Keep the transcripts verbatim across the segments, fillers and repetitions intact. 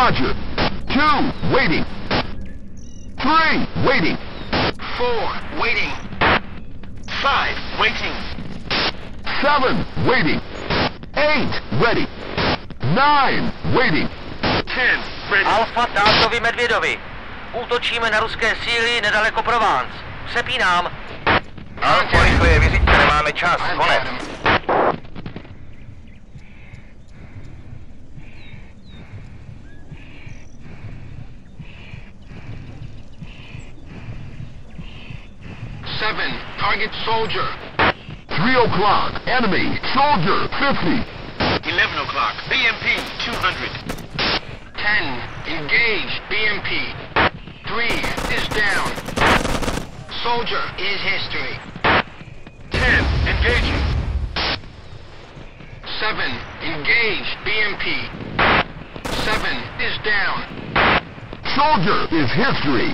Roger. Two, waiting. Three, waiting. Four, waiting. Five, waiting. Seven, waiting. Eight, ready. Nine, waiting. Ten, ready. Alfa Tátovi Medvědovi. Útočíme na ruské síly nedaleko Provence. Přepínám. Alfa, rychle, vyřiďte, nemáme čas, konec. Seven, target soldier. Three o'clock, enemy, soldier, fifty. Eleven o'clock, B M P two hundred. Ten, engage, B M P. Three is down. Soldier is history. Ten, engaging. Seven, engage, B M P. Seven is down. Soldier is history.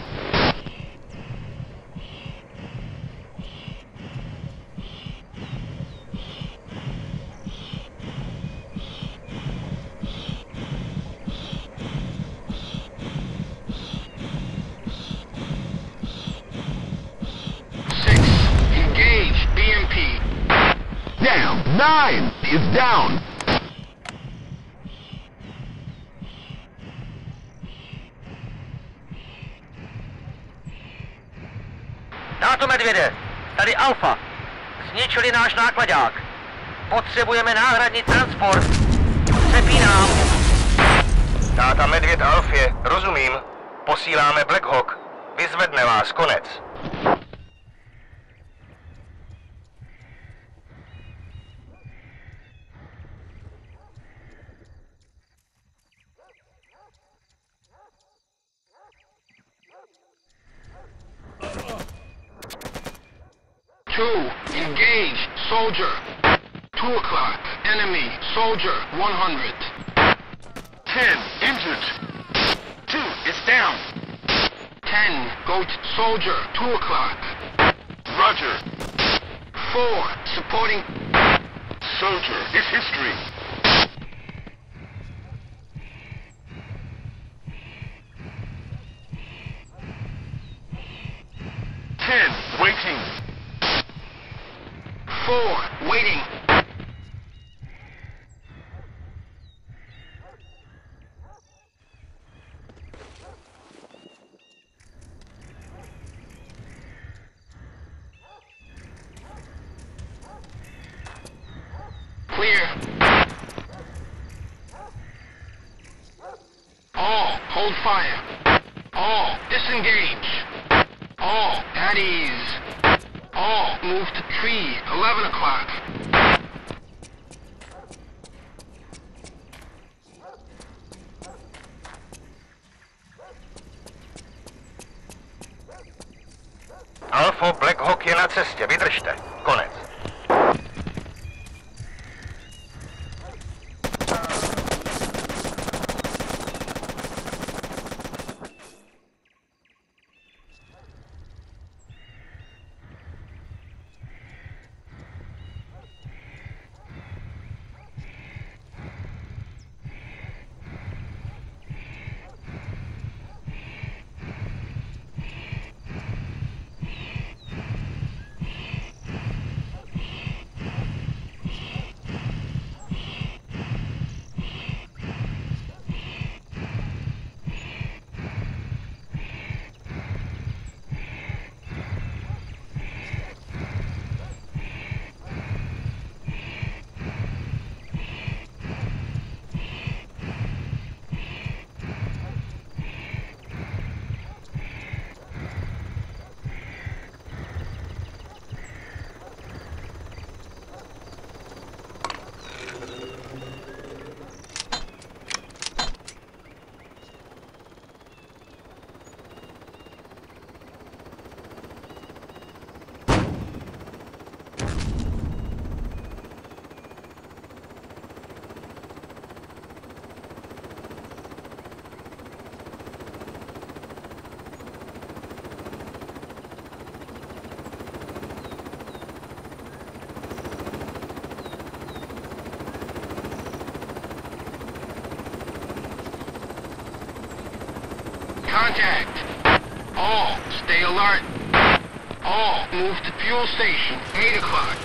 Down. Nine is down. Táto Medvěde, tady Alfa. Zničili náš nákladák. Potřebujeme náhradní transport. Přepínám. Táta Medvěd Alfě, rozumím. Posíláme Black Hawk. Vyzvedne vás, konec. Two, engage, soldier. Two o'clock, enemy, soldier, one hundred. Ten, injured. Two is down. Ten, goat, soldier, two o'clock. Roger. Four, supporting. Soldier is history. Ten, waiting. Four, waiting. Clear. All, hold fire. All, disengage. All, at ease. All, move to tree, eleven o'clock. Alfa, Black Hawk je na cestě, vydržte. Konec. Contact. All, stay alert. All, move to fuel station. eight o'clock.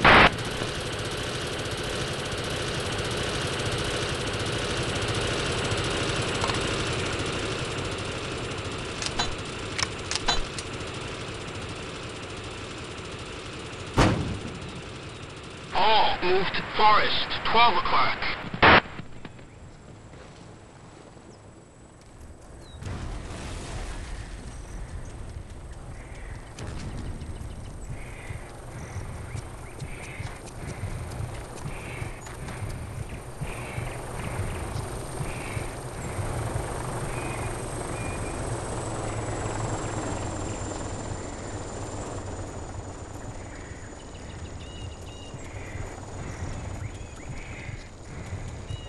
All, move to Forest. twelve o'clock.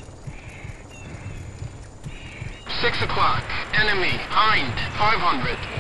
six o'clock. Enemy, Hind, five hundred.